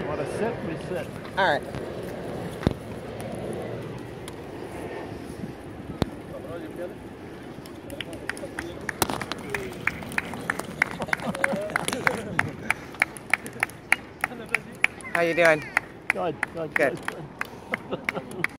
Want to sit? We sit. All right. How you doing? Good, good, Good. good.